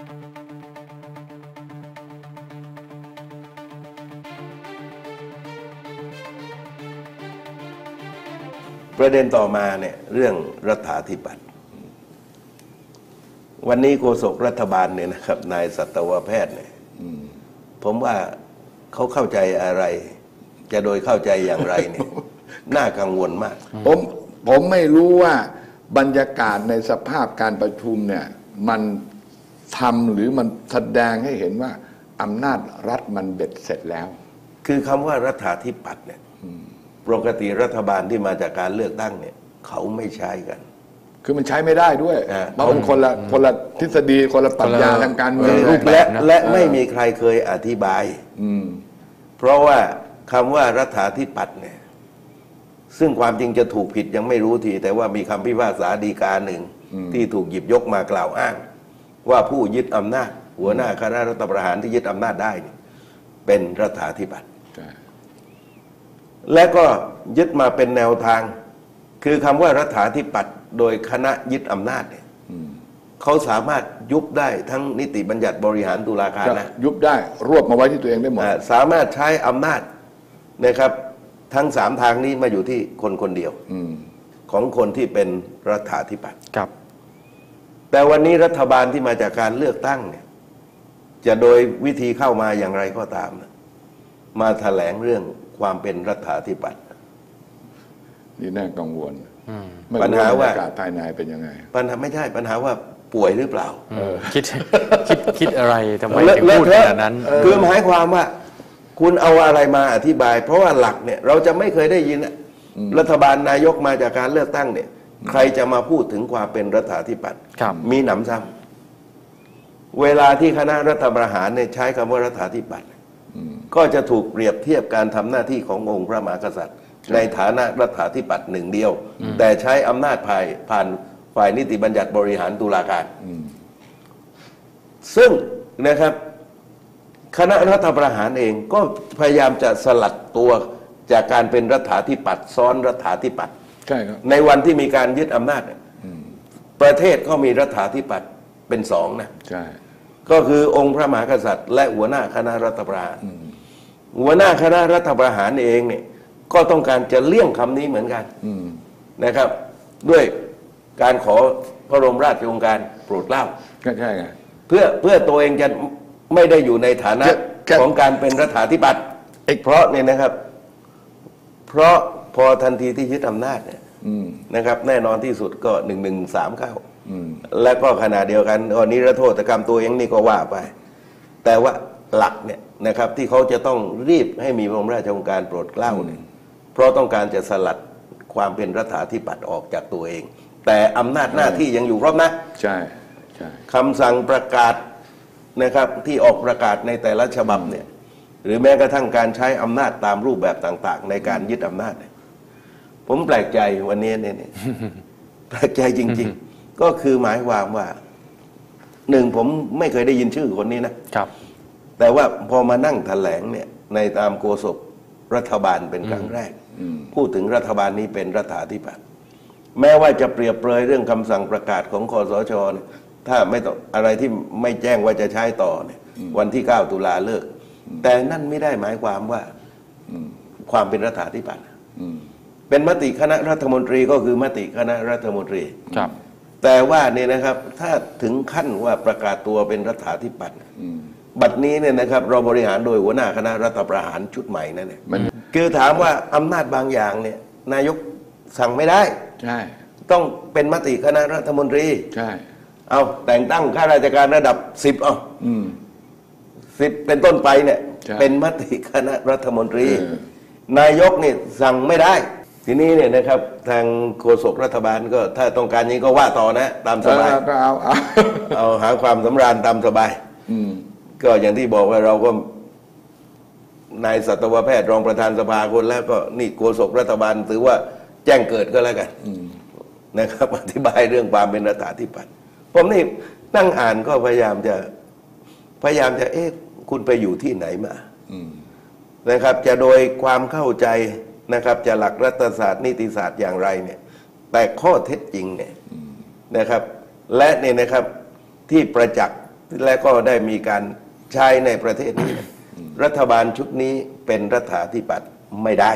ประเด็นต่อมาเนี่ยเรื่องรัฐาธิปัตย์วันนี้โฆษกรัฐบาลเนี่ยนะครับนายสัตวแพทย์เนี่ยผมว่าเขาเข้าใจอะไรจะโดยเข้าใจอย่างไรเนี่ยน่ากังวลมากผมไม่รู้ว่าบรรยากาศในสภาพการประชุมเนี่ยมันทำหรือมันแสดงให้เห็นว่าอำนาจรัฐมันเบ็ดเสร็จแล้วคือคำว่ารัฐาธิปัตย์เนี่ยปกติรัฐบาลที่มาจากการเลือกตั้งเนี่ยเขาไม่ใช้กันคือมันใช้ไม่ได้ด้วยเพราะมันคนละทฤษฎีคนละปรัชญาทางการเมืองรูปแบบและไม่มีใครเคยอธิบายเพราะว่าคำว่ารัฐาธิปัตย์เนี่ยซึ่งความจริงจะถูกผิดยังไม่รู้ทีแต่ว่ามีคำพิพากษาฎีกาหนึ่งที่ถูกหยิบยกมากล่าวอ้างว่าผู้ยึดอำนาจหัวหน้าคณะรัฐประหารที่ยึดอำนาจได้เป็นรัฐาธิปัตย์และก็ยึดมาเป็นแนวทางคือคำว่ารัฐาธิปัตย์โดยคณะยึดอำนาจเนี่ยเขาสามารถยุบได้ทั้งนิติบัญญัติบริหารตุลาการนะยุบได้รวบมาไว้ที่ตัวเองได้หมดสามารถใช้อำนาจนะครับทั้ง3ทางนี้มาอยู่ที่คนคนเดียวของคนที่เป็นรัฐาธิปัตย์ครับแต่วันนี้รัฐบาลที่มาจากการเลือกตั้งเนี่ยจะโดยวิธีเข้ามาอย่างไรก็ตามมาแถลงเรื่องความเป็นรัฐาธิปัตย์นี่น่ากังวลปัญหาว่าภายในเป็นยังไงปัญหาไม่ใช่ปัญหาว่าป่วยหรือเปล่าคิดอะไรทำไมถึงพูดขนาดนั้นคือหมายความว่าคุณเอาอะไรมาอธิบายเพราะว่าหลักเนี่ยเราจะไม่เคยได้ยินรัฐบาลนายกมาจากการเลือกตั้งเนี่ยใครจะมาพูดถึงความเป็นรัฐาธิปัตย์มีหนำซ้ำเวลาที่คณะรัฐประหารเนี่ยใช้คำว่ารัฐาธิปัตย์ก็จะถูกเปรียบเทียบการทำหน้าที่ขององค์พระมหากษัตริย์ในฐานะรัฐาธิปัตย์หนึ่งเดียวแต่ใช้อำนาจผ่านฝ่ายนิติบัญญัติบริหารตุลาการซึ่งนะครับคณะรัฐประหารเองก็พยายามจะสลัดตัวจากการเป็นรัฐาธิปัตย์ซ้อนรัฐาธิปัตย์ใช่ครับในวันที่มีการยึดอำนาจประเทศก็มีรัฐาธิปัตย์เป็น2นะใช่ก็คือองค์พระมหากษัตริย์และหัวหน้าคณะรัฐประหารหัวหน้าคณะรัฐประหารเองเนี่ยก็ต้องการจะเลี่ยงคำนี้เหมือนกันนะครับด้วยการขอพระบรมราชโองการโปรดเกล้าก็ใช่ไงเพื่อตัวเองจะไม่ได้อยู่ในฐานะของการเป็นรัฐาธิปัตย์เพราะเนี่ยนะครับเพราะพอทันทีที่ยึดอำนาจเนี่ยนะครับแน่นอนที่สุดก็113เข้าและก็ขณะเดียวกันนิรโทษกรรมตัวเองนี่ก็ว่าไปแต่ว่าหลักเนี่ยนะครับที่เขาจะต้องรีบให้มีพระบรมราชโองการโปรดเกล้าเนี่ยเพราะต้องการจะสลัดความเป็นรัฐาธิปัตย์ออกจากตัวเองแต่อำนาจหน้าที่ยังอยู่ครบนะใช่ใช่คำสั่งประกาศนะครับที่ออกประกาศในแต่ละฉบับเนี่ยหรือแม้กระทั่งการใช้อำนาจตามรูปแบบต่างๆในการยึดอำนาจผมแปลกใจวันนี้เนี่ยแปลกใจจริงๆก็คือหมายความว่าผมไม่เคยได้ยินชื่อคนนี้นะครับแต่ว่าพอมานั่งแถลงเนี่ยในตามโฆษกรัฐบาลเป็นครั้งแรกพูดถึงรัฐบาลนี้เป็นรัฐาธิปัตย์แม้ว่าจะเปรียบเปรยเรื่องคำสั่งประกาศของคสช.ถ้าไม่ต้องอะไรที่ไม่แจ้งว่าจะใช้ต่อเนี่ยวันที่9 ตุลาเลิกแต่นั่นไม่ได้หมายความว่าความเป็นรัฐาธิปัตย์เป็นมติคณะรัฐมนตรีก็คือมติคณะรัฐมนตรีแต่ว่าเนี่ยนะครับถ้าถึงขั้นว่าประกาศตัวเป็นรัฐาธิปัตย์บัดนี้เนี่ยนะครับเราบริหารโดยหัวหน้าคณะรัฐประหารชุดใหม่นั่นเองคือถามว่าอำนาจบางอย่างเนี่ยนายกสั่งไม่ได้ใช่ต้องเป็นมติคณะรัฐมนตรีใช่เอาแต่งตั้งข้าราชการระดับ10 10เป็นต้นไปเนี่ยเป็นมติคณะรัฐมนตรีนายกเนี่ยสั่งไม่ได้ทีนี้เนี่ยนะครับทางโฆษกรัฐบาลก็ถ้าต้องการนี้ก็ว่าต่อนะตามสบายก็เอาหาความสำราญตามสบายก็อย่างที่บอกว่าเราก็นายสัตวแพทย์รองประธานสภาคนแล้วก็นี่โฆษกรัฐบาลถือว่าแจ้งเกิดก็แล้วกันนะครับอธิบายเรื่องความเป็นรัฐาธิปัตย์ผมนี่นั่งอ่านก็พยายามจะคุณไปอยู่ที่ไหนมานะครับจะโดยความเข้าใจนะครับจะหลักรัฐศาสตร์นิติศาสตร์อย่างไรเนี่ยแต่ข้อเท็จจริงเนี่ยนะครับและเนี่ยนะครับที่ประจักษ์และก็ได้มีการใช้ในประเทศนี้ รัฐบาลชุดนี้เป็นรัฐาธิปัตย์ไม่ได้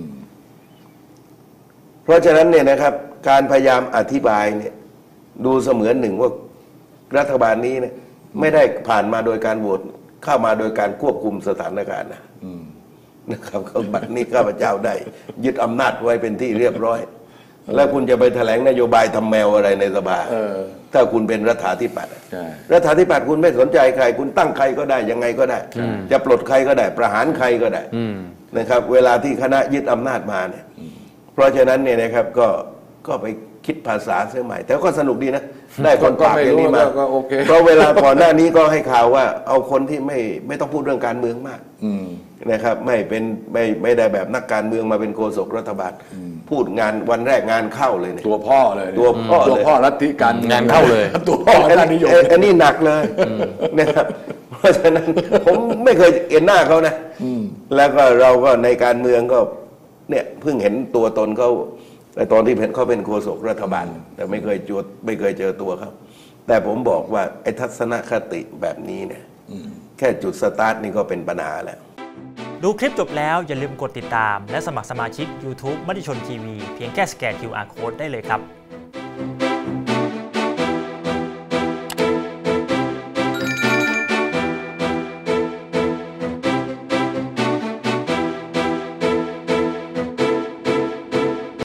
เพราะฉะนั้นเนี่ยนะครับการพยายามอธิบายเนี่ยดูเสมือนหนึ่งว่ารัฐบาลนี้เนี่ยไม่ได้ผ่านมาโดยการโหวตเข้ามาโดยการควบคุมสถานการณ์นะครับบัดนี้ข้าพเจ้าได้ยึดอำนาจไว้เป็นที่เรียบร้อย แล้วคุณจะไปแถลงนโยบายทำแมวอะไรในสภาถ้าคุณเป็นรัฐาธิปัตย์รัฐาธิปัตย์คุณไม่สนใจใครคุณตั้งใครก็ได้ยังไงก็ได้ จะปลดใครก็ได้ประหารใครก็ได้นะครับเวลาที่คณะยึดอำนาจมาเนี่ยเพราะฉะนั้นเนี่ยนะครับก็ไปคิดภาษาเสียใหม่ แต่ก็สนุกดีนะได้คนปากอย่างนี้มาเพราะเวลาก่อนหน้านี้ก็ให้ข่าวว่าเอาคนที่ไม่ต้องพูดเรื่องการเมืองมากนะครับไม่ได้แบบนักการเมืองมาเป็นโฆษกรัฐบาลพูดงานวันแรกงานเข้าเลยเนี่ยตัวพ่อเลยตัวพ่อลัทธิการงานเข้าเลยตัวพ่อด้านนิยมอันนี้หนักเลยนะครับเพราะฉะนั้นผมไม่เคยเห็นหน้าเขานะแล้วก็เราก็ในการเมืองก็เนี่ยเพิ่งเห็นตัวตนเขาในตอนที่เขาเป็นโฆษกรัฐบาลแต่ไม่เคยเจอตัวเขาแต่ผมบอกว่าไอ้ทัศนคติแบบนี้เนี่ยแค่จุดสตาร์ทนี่ก็เป็นปัญหาแล้วดูคลิปจบแล้วอย่าลืมกดติดตามและสมัครสมาชิก YouTube มติชนทีวีเพียงแค่สแกน QR Code ได้เลยครับ